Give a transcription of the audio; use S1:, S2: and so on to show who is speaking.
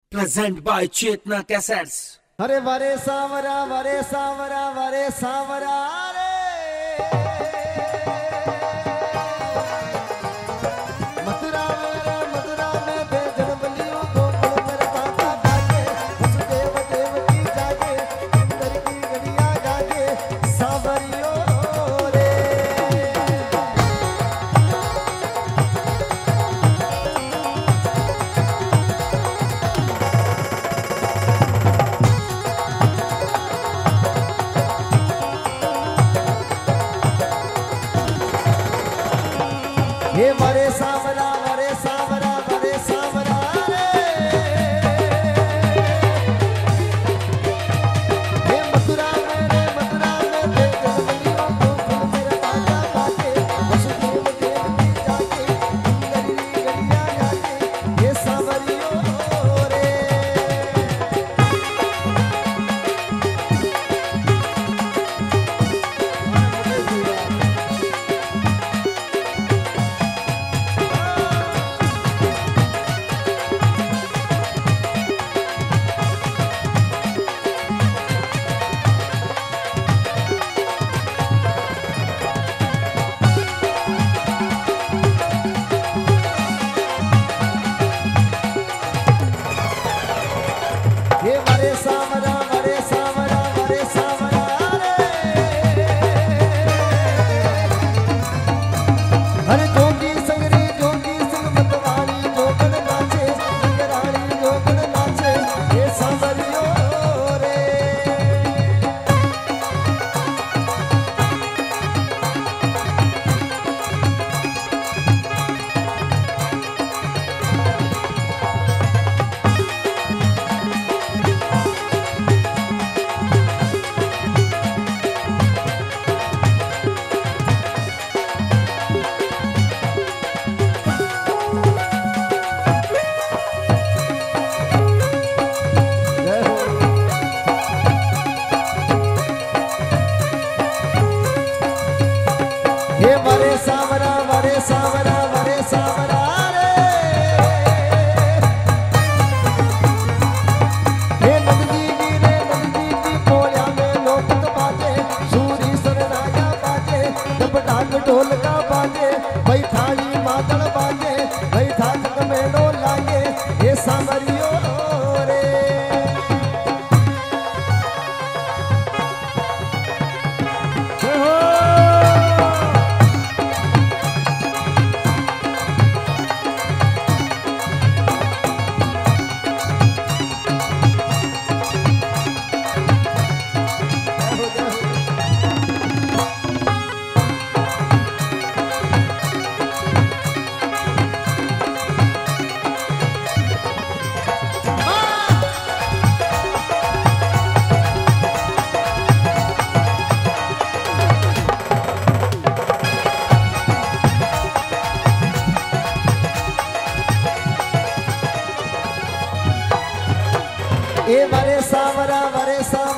S1: Present by Chetna Cassettes.
S2: अरे वरे सावरा वरे सावरा वरे सावरा रे मथुरा में दे जनबलियों को मेरे पापा जाके वसुदेव देवकी जाके इंद्र की गड़िया जाके सावरियों रे हे वरे सावरा वरे सावरा वरे सावरा रे हे मथुरा में दे जनबलियों को मेरे पापा जाके वसुदेव देवकी जाके इंद्र की गड़िया जाके ये सावरियों रे हे वरे सावरा वरे सावरा वरे सावरा रे हरे जोगी संग मतवाली जोगन नाचे संगराली जोगन नाचे ये सावरियों रे जय हो हे वरे सावरा वरे सावरा वरे सावरा रे हे नंदी की पोया में लोकत बाजे सूरी सरनाया बाजे जब ढाक ढोल का बाजे भाई थाली मादल बाजे भाई थाक में लो लागे ये सावरियों रे जय हो ए वरे सावरा